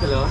cái lửa.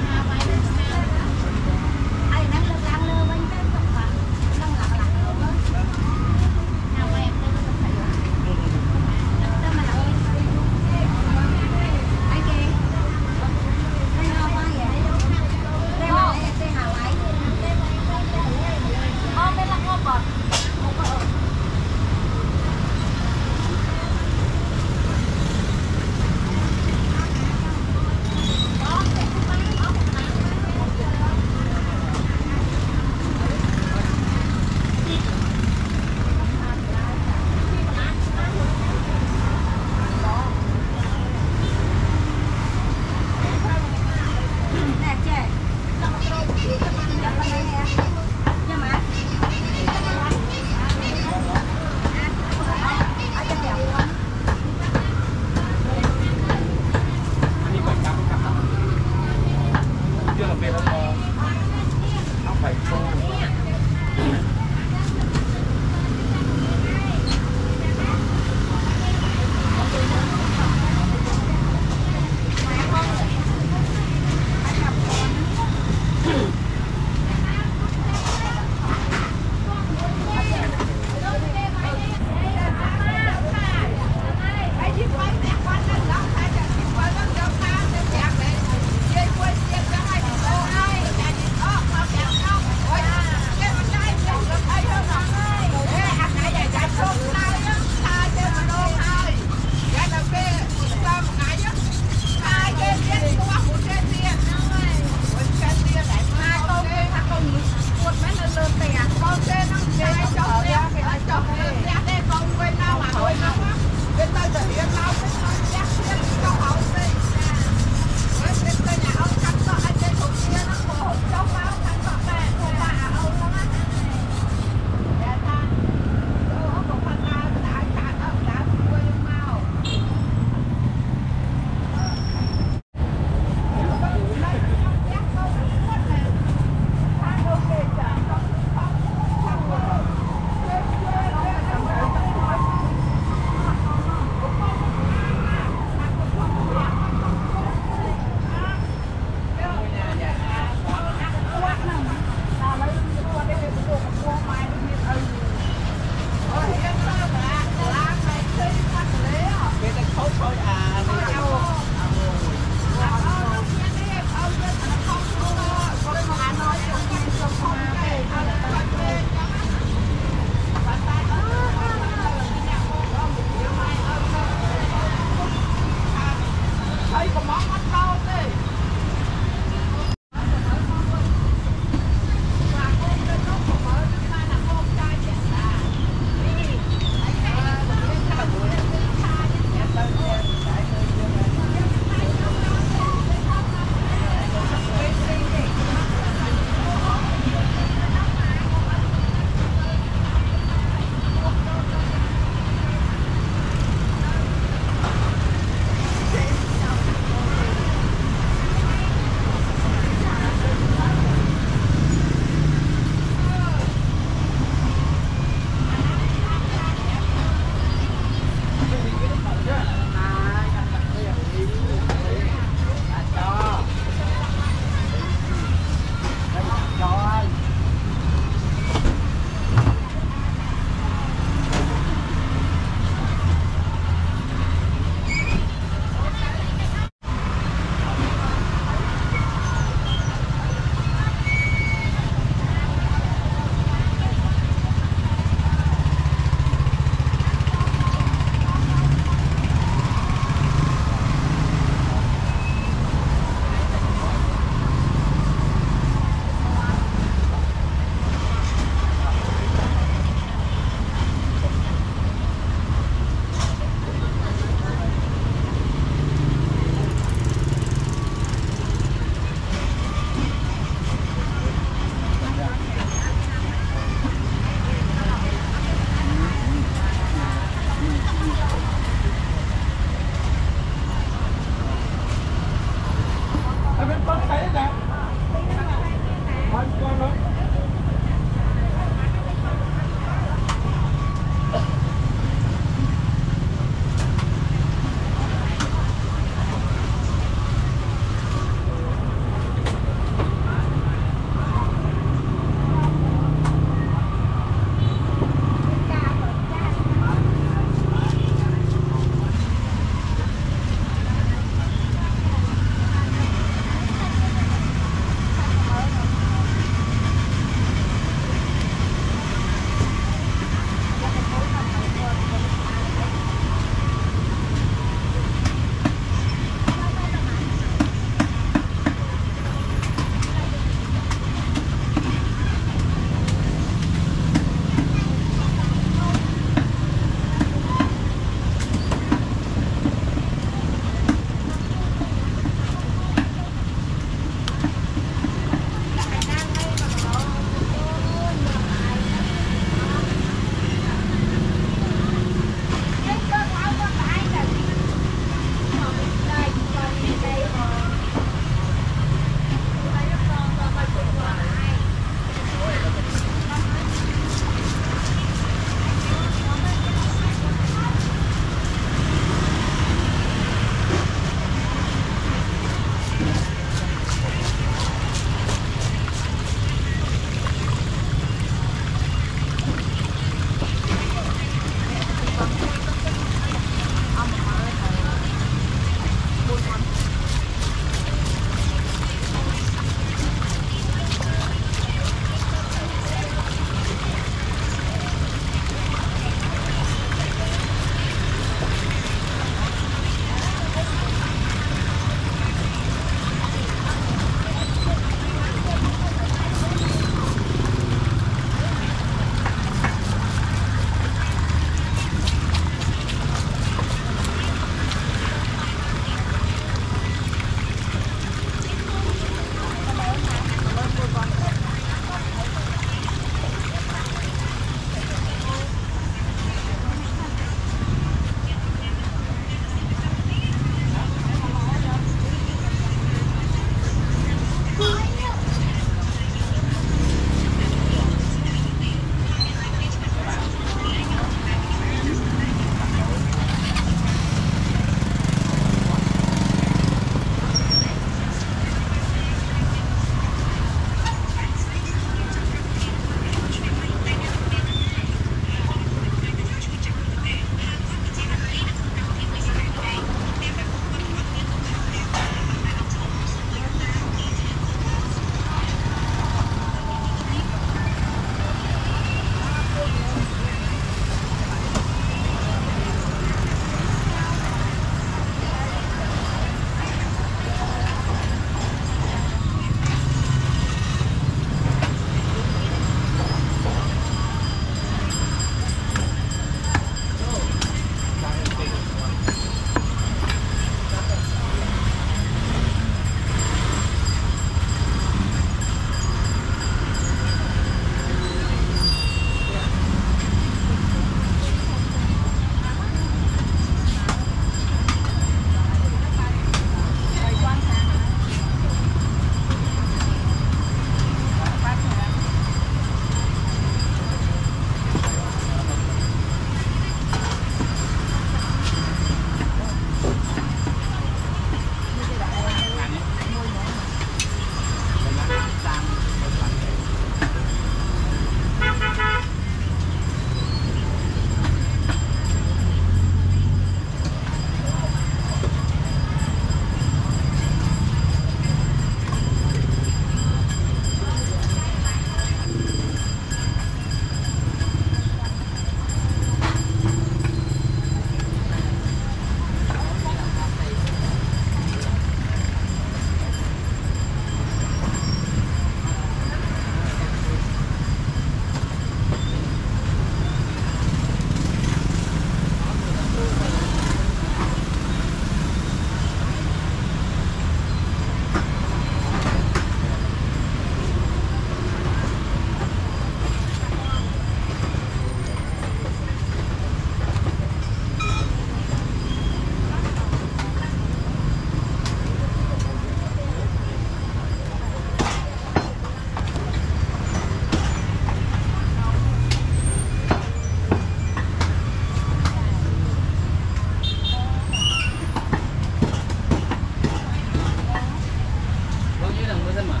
mà.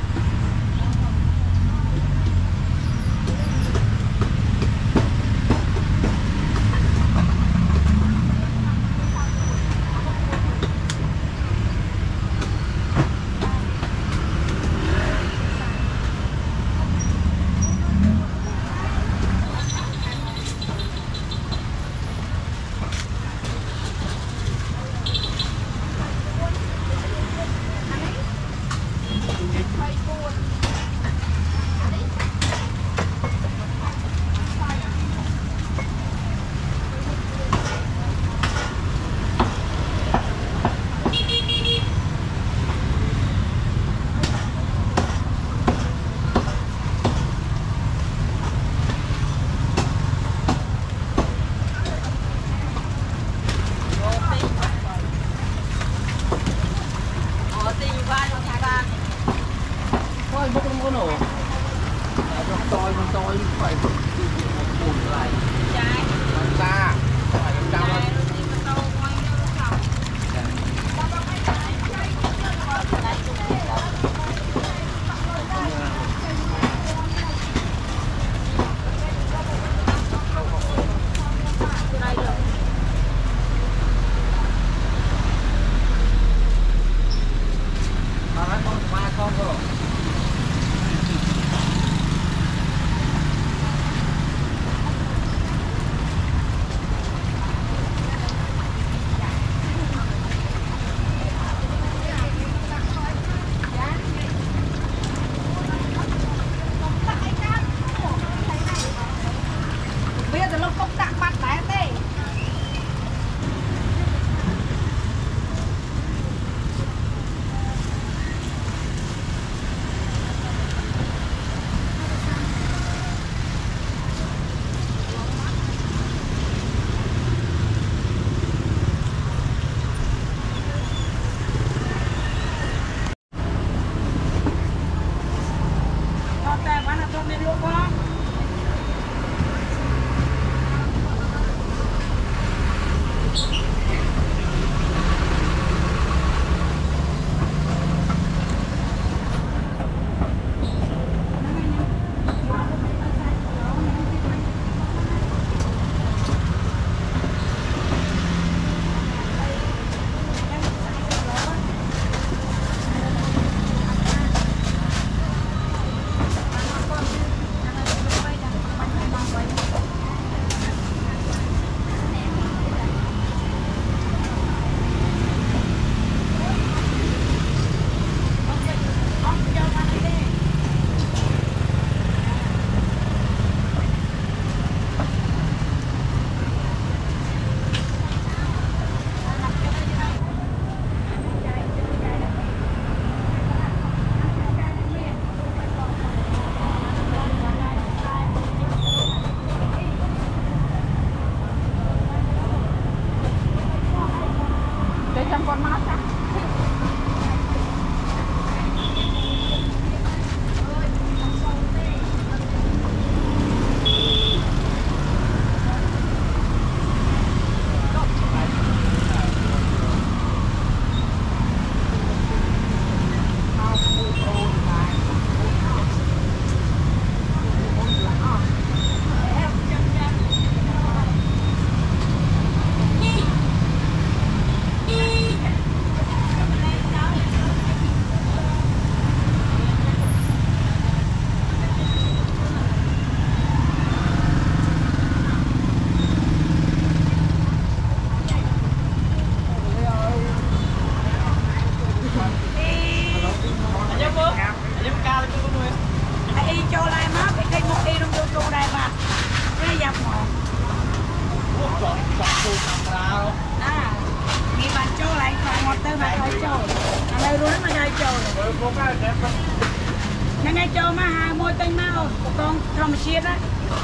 Ngay cho mà hai môi tên mau con thầm chiết á,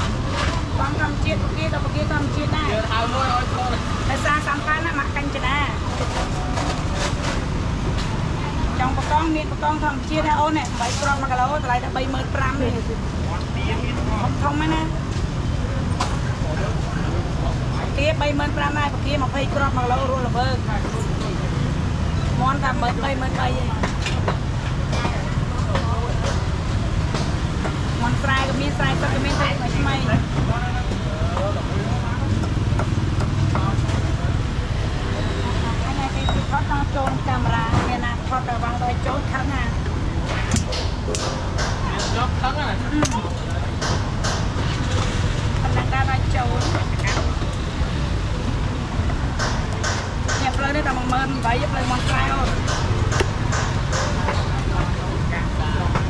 con thầm chiết kia thầm chiết này. Tại sao xăm pan á mặc canh chả trong con miệng con thầm chiết hay ôn này bảy con mà cái lỗ lại đã 75 đi không mấy nè kia 75 này kia mà phay con mà lỗ luôn là bơ món làm 73 vậy. món fry có miếng fry có cái miếng tay mà mày anh này thì thoát nó trôn camera nghe nè thoát vào vòng đôi trốn khăn nè chốt khăn à đang ra nói trốn nhập lên đây là một mơn vậy giúp lên món fry không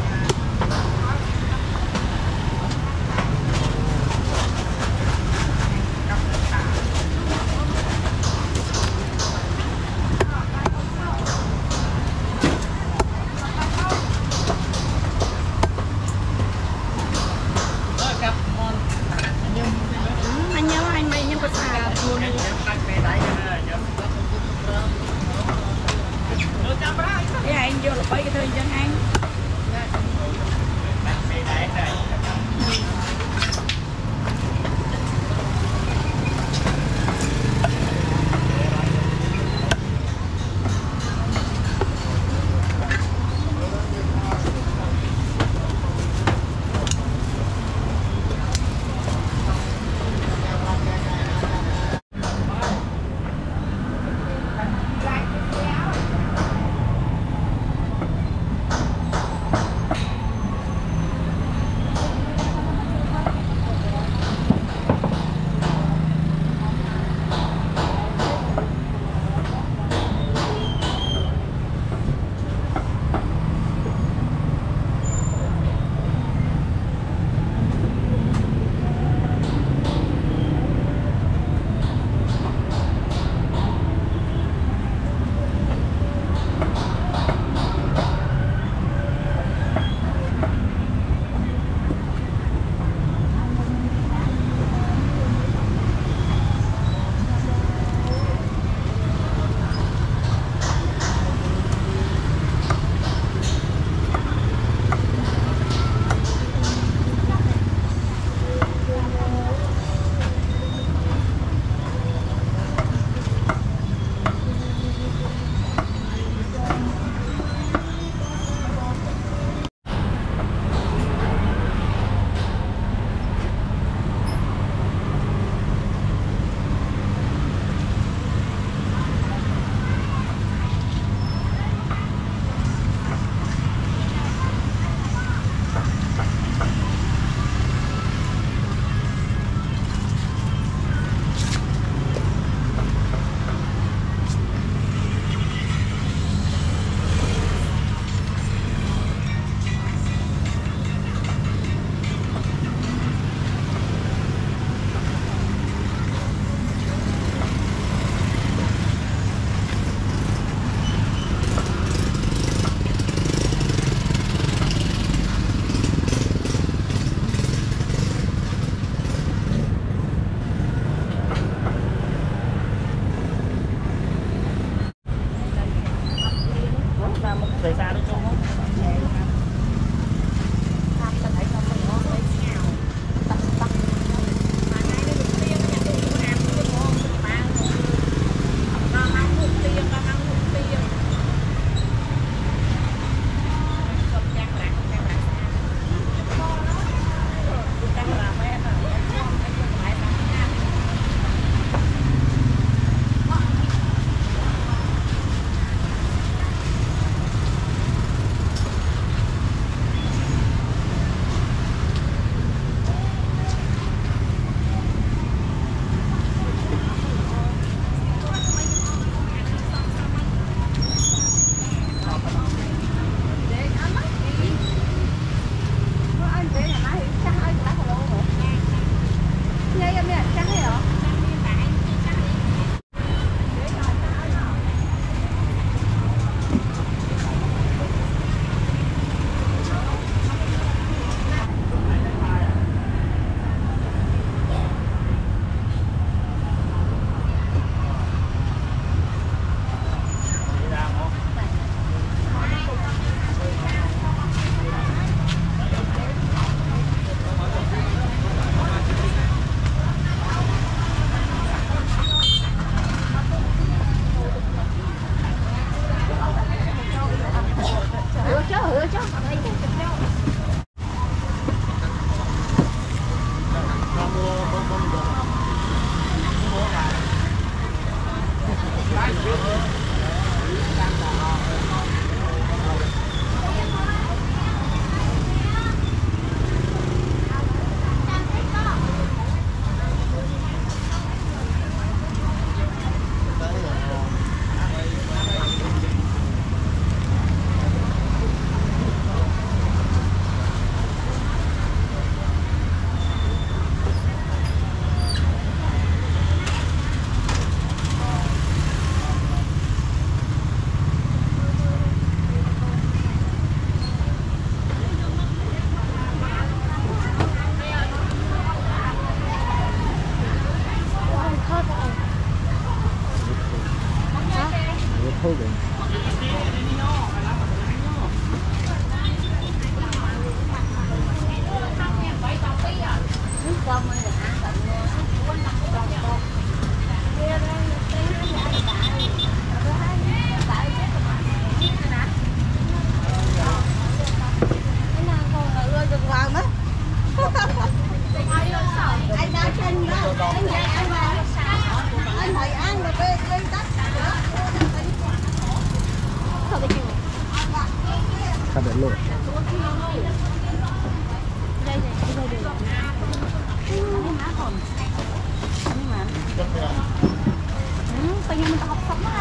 Pengen minta hop-hop mah.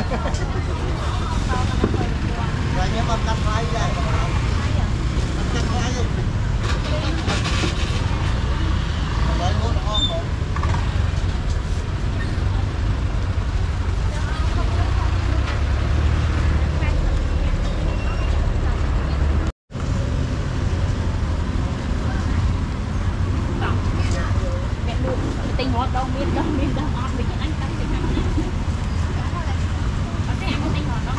Kayaknya makan raya. Makan raya. Rồi muốn ngon không? Tình hoạt đâu miên đâu mình anh cắt cái này. Có cái anh tình hoạt đâu.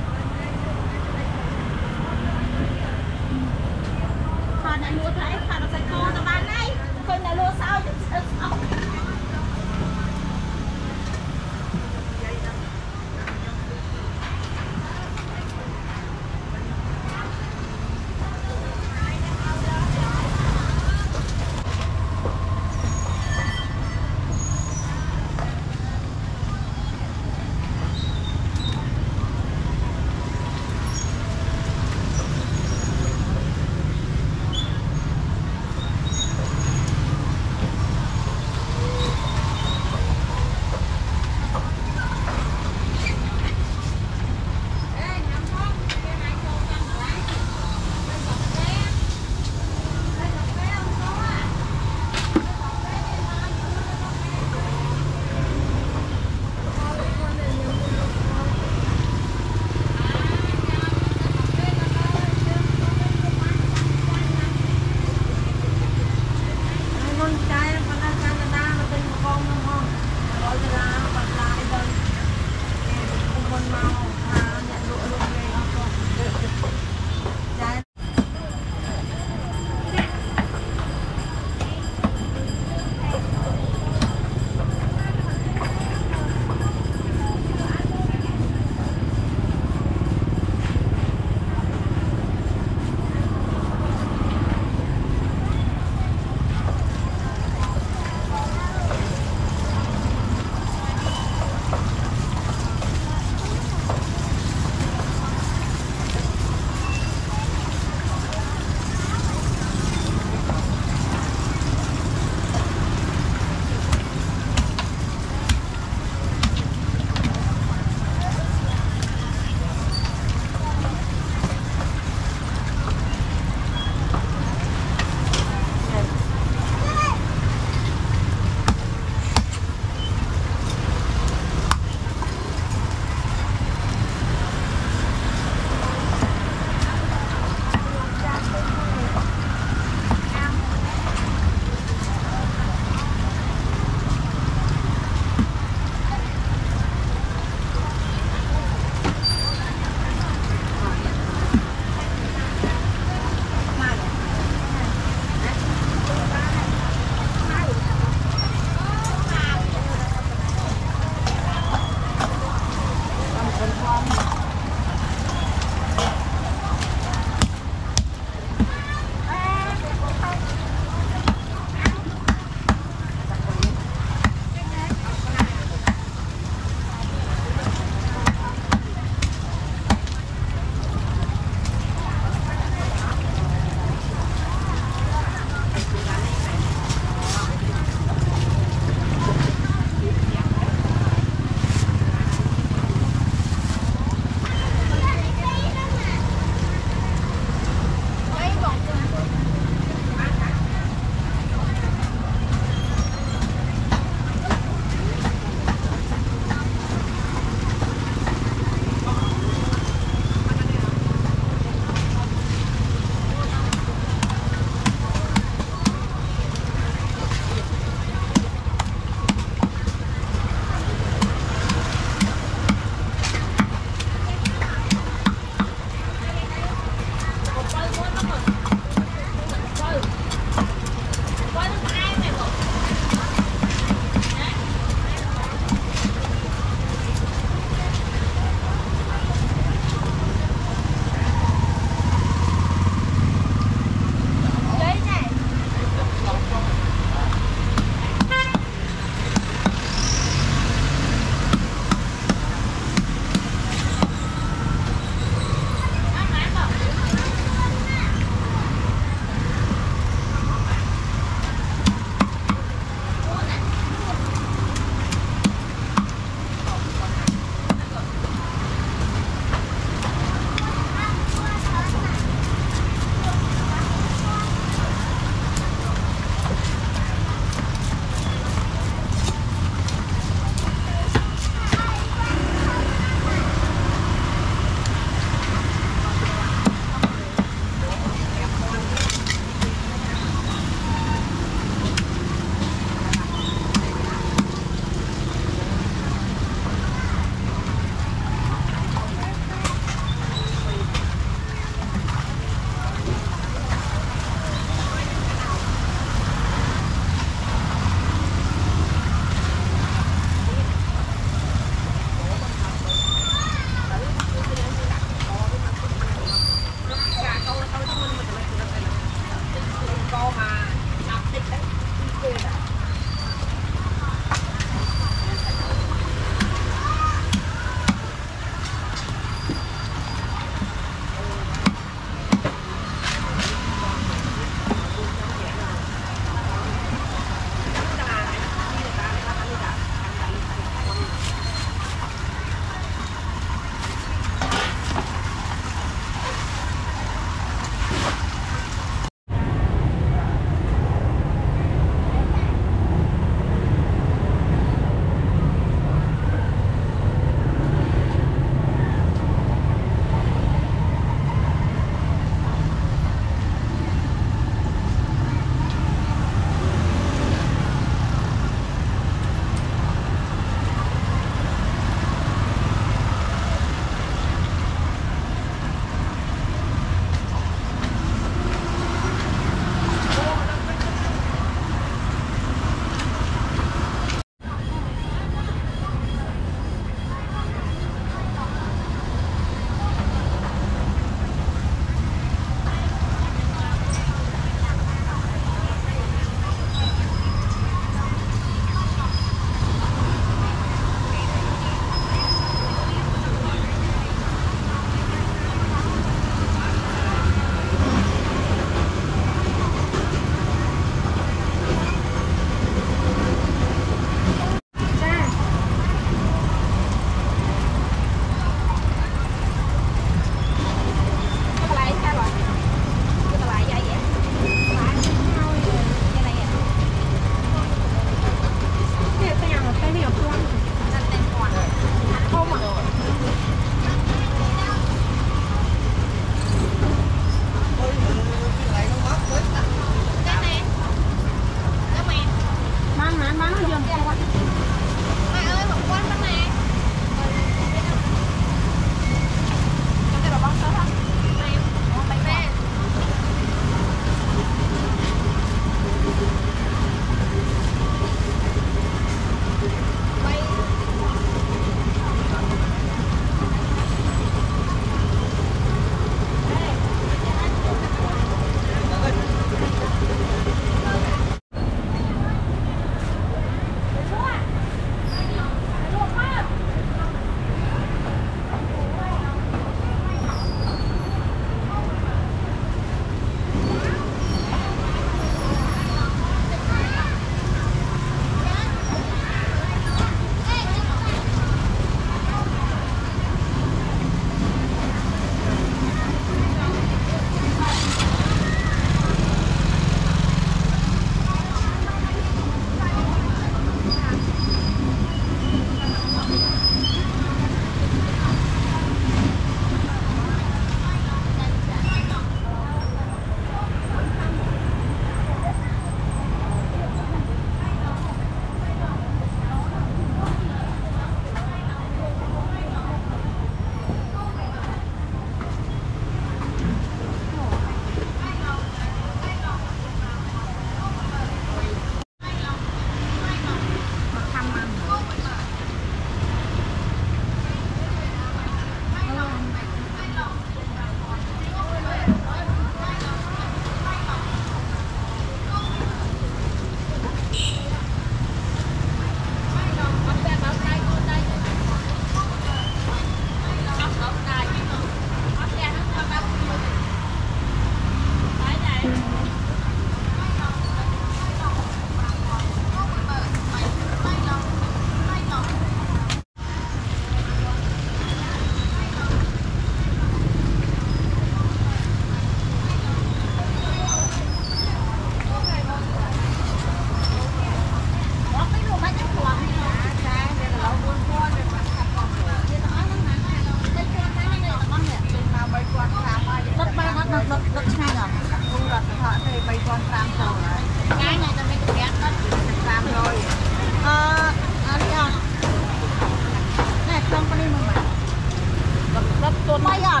họ thì mấy con tam rồi cái này là mấy cái ghét đó tam rồi đi ăn này không có đi mà rất tuôn bay ăn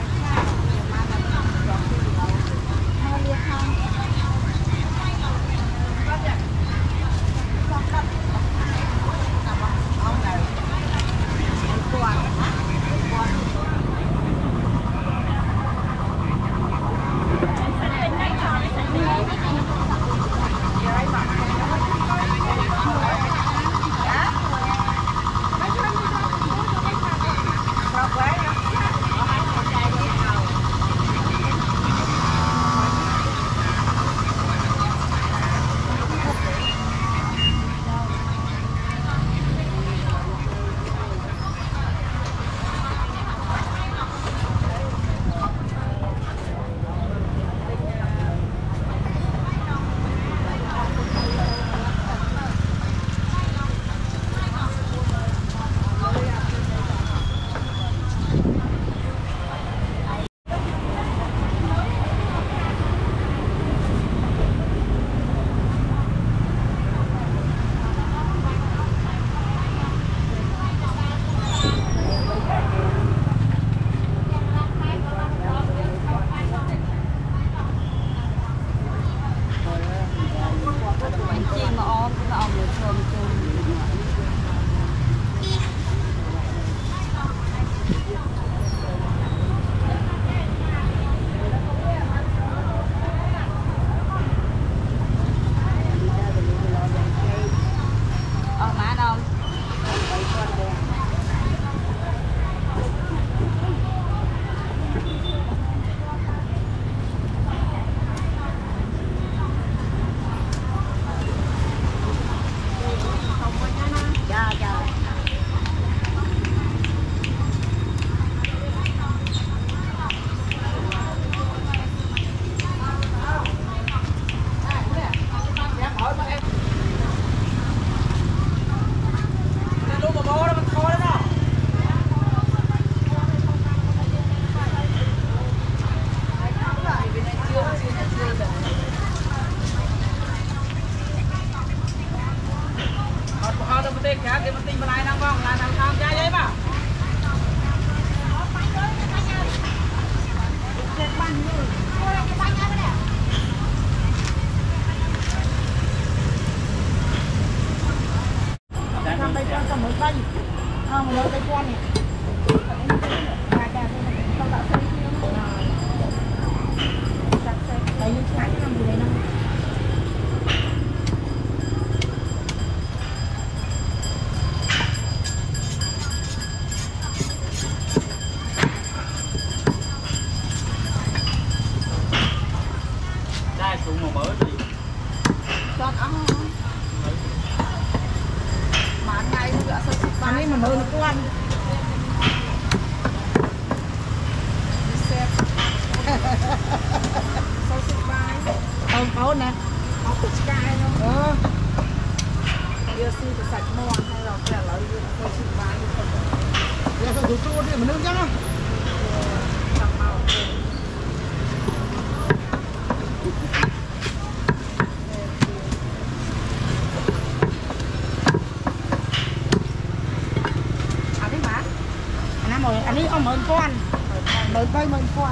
อันนี้เอาเหมือนก้อนเหมือนใบเหมือนก้อน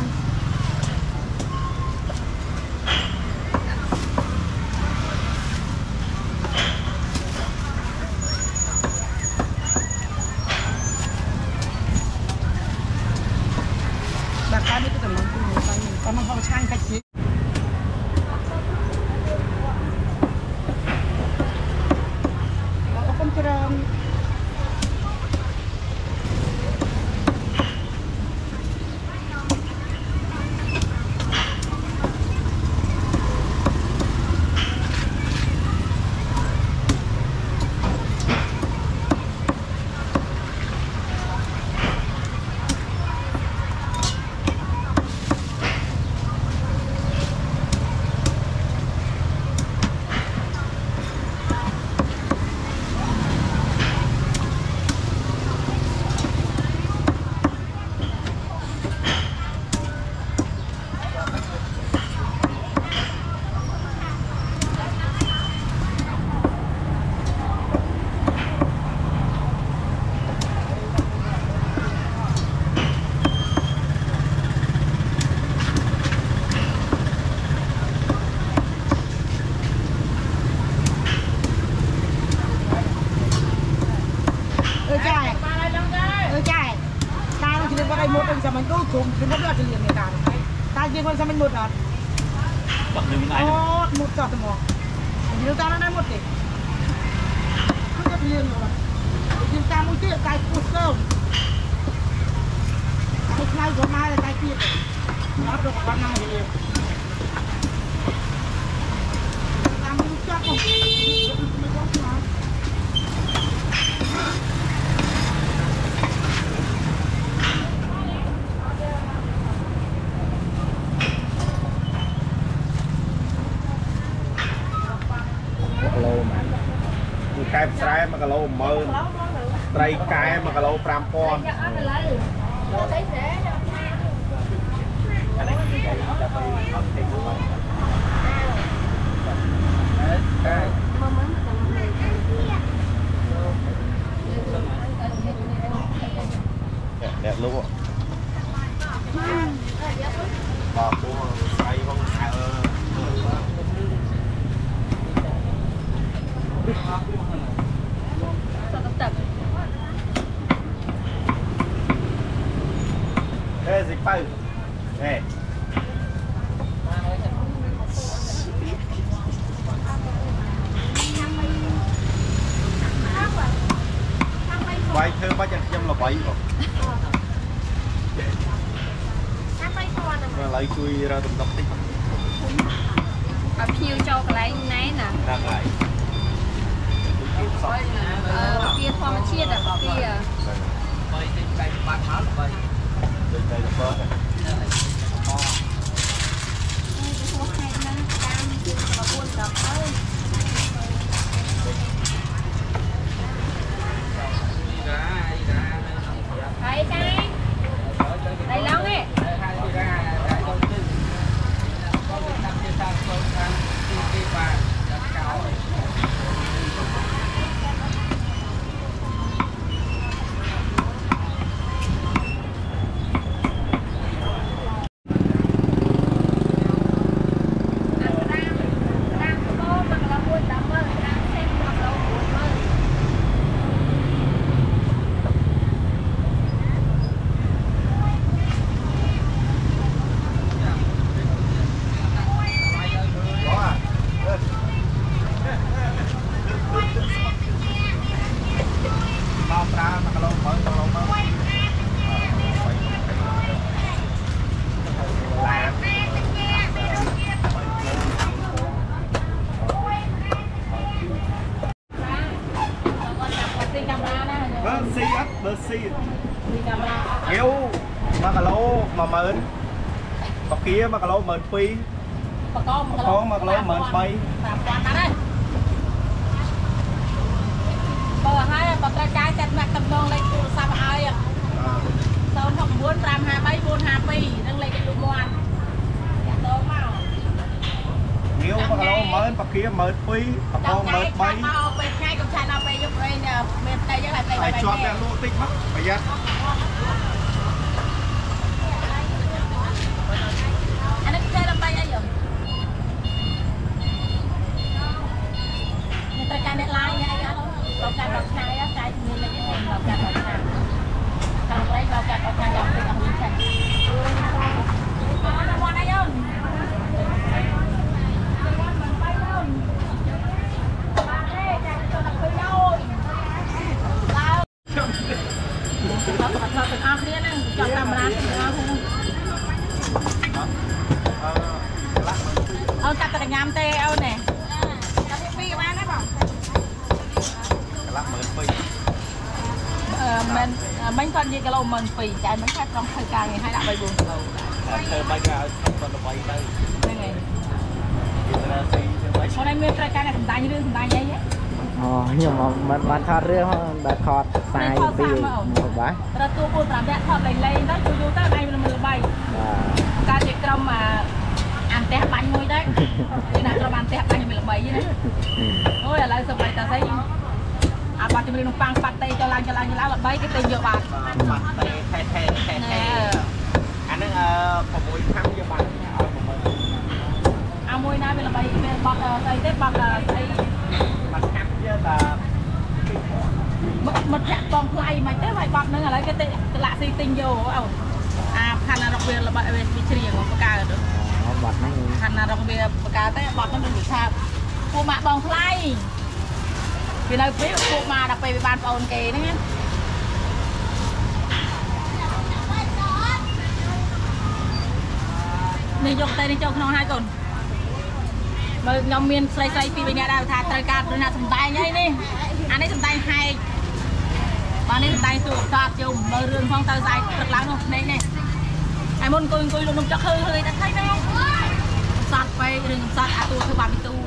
แบบนี้ก็จะเหมือนคุณไปแต่มันเขาช่างกะทิแล้วก็ต้มเกลือ sao mình một hả bật đường này một giọt thì một nhiều ta nó đây một tỷ không có liền rồi nhiều ta muốn tiếc cái cút sâu cái này của mai là cái kia nó được con nào thì ta muốn chắc không lô mà cái trái mà cái lô mơ tây cái mà cái lô pram con đẹp luôn bỏ của say con ê dịch bay nè quay thơ bao giờ là bảy rồi lấy chui ra tụm tóc tích phiêu cho cái này nè đang lại kia thoa mà chia được kia đây là bớt thấy cái đây lắm ấy Hiếu mà cả lô mà mượn bọc kia mà cả lô mượn phi con mà cả lô mượn bay bờ hai bọc trái trái chặt mặt cầm đòn lấy cụ sao mà ai à sao học muốn làm hà bay buôn hà phi đang lấy cái đồ ngoan Hiếu mà cả lô mượn bọc kia mượn phi con mượn bay ngay cùng chai nào bay giúp đây nè mềm tay với lại phải chọn ra lô tích mất phải ra anh ấy chơi làm bay ai vậy người ta cài net line nha anh bọc cài bọc này á cài như là cái thùng bọc cài bọc này còn đây bọc cài dọc thì còn nhìn thấy nó mòn đây không chọn camera cắt cái nhám tê nè cắt cái phi bán đấy bảo mình còn gì cái lô mình phi chạy mình khai trong thời gian ngày 2 đã 7 buồn thời bay ra còn là bay đây hôm nay mình trai cái này thằng như thằng tay vậy nhưng mà mình bán thọt rưỡi đã thọt sai bị một bãi rồi tôi buôn làm đẹp thọt lên đó tôi tới đây mình bay ca chỉ trong mà ăn tép bánh môi đấy thì nào cho ăn tép bánh mình bay vậy đấy ôi là sao vậy ta thấy à bạn mình pang pat tay cho lang là bay cái tiền nhiều bạn anh nó có mùi khăm cho bạn à mùi này mình bay bọc tay tép bọc tay mặt khăm chứ là một chặt con play mà thế vài bọc nữa là cái lạ xì tinh vô à khăn là đặc biệt là bạn bị chìm của cá được trong bia cá té bọt nó được sao cô mạ bong play vì nơi biết cô mà đặc biệt bị bàn ồn kì đấy nhé này dùng tay đi cho nó 2 tuần mà nhóm miền xâyពី nhà đào thà trời cao rồi nào sầm tay nhây đi anh ấy sầm tay 2 bạn ấy sầm tay tụt tạt chung mơ rương phong tơ dài thật lắm luôn này này ai muốn coi luôn chắc hơi đã thấy đấy sạtไปrừng sạtตัวคือ bạn bị tu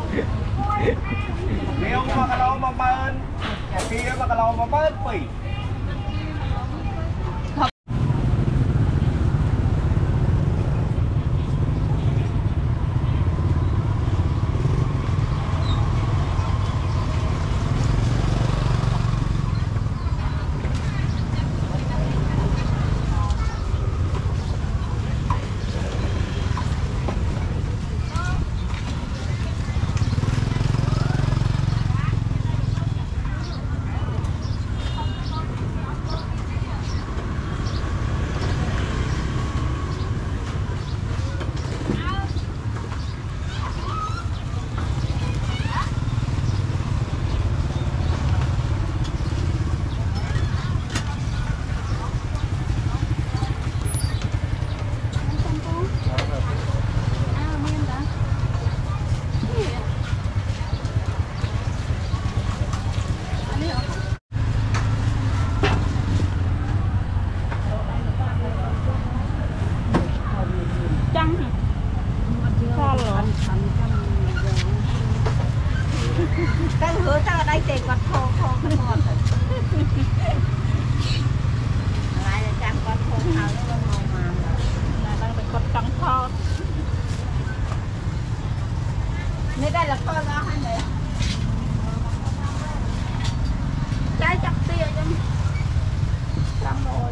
Nếu mà cái lô mà bên kia mà cái lô mà bên quỷ cái hứa sao ở đây tiền quạt khô cái ngọt lại là trăm quạt khô thảo nó ngon mà là đang bị quạt trắng kho nơi đây là kho ra hay này trái chắc tia chứ trắng rồi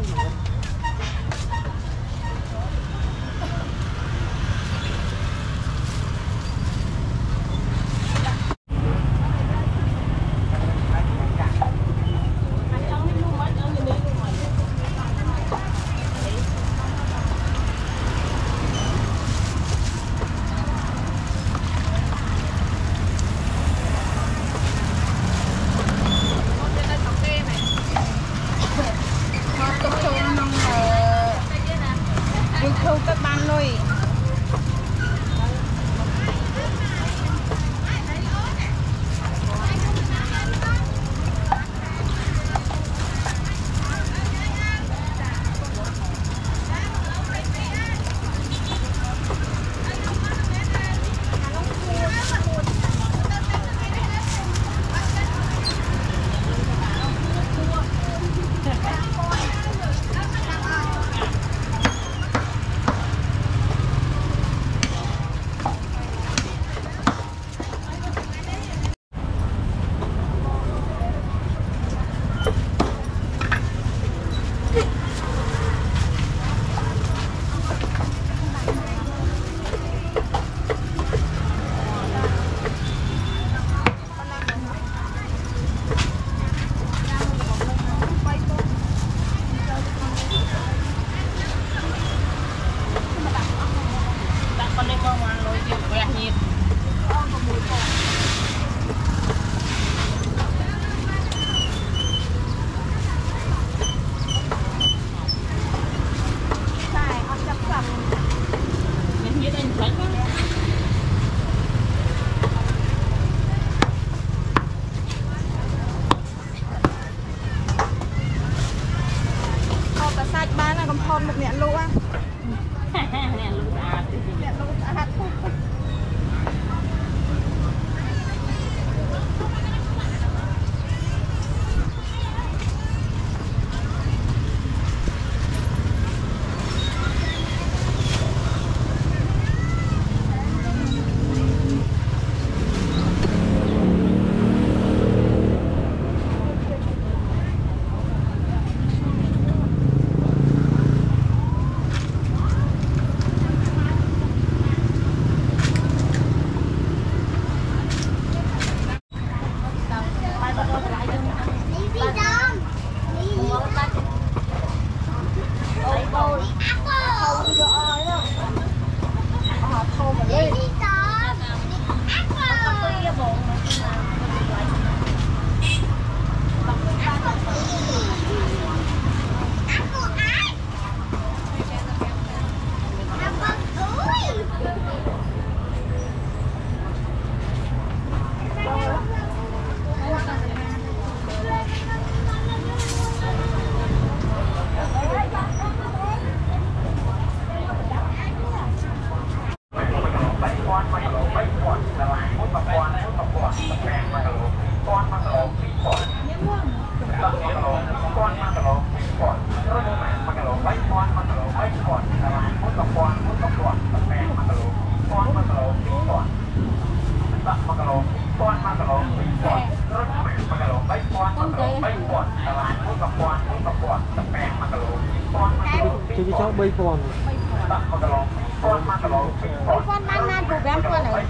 Chú cháu bay còn. con mang nan của em con này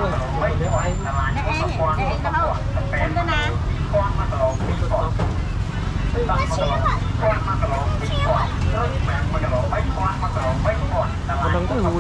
để nó không em cái nào Đừng có ngồi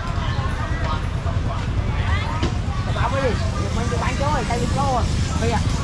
mình được bán cho rồi tay đi cô bây giờ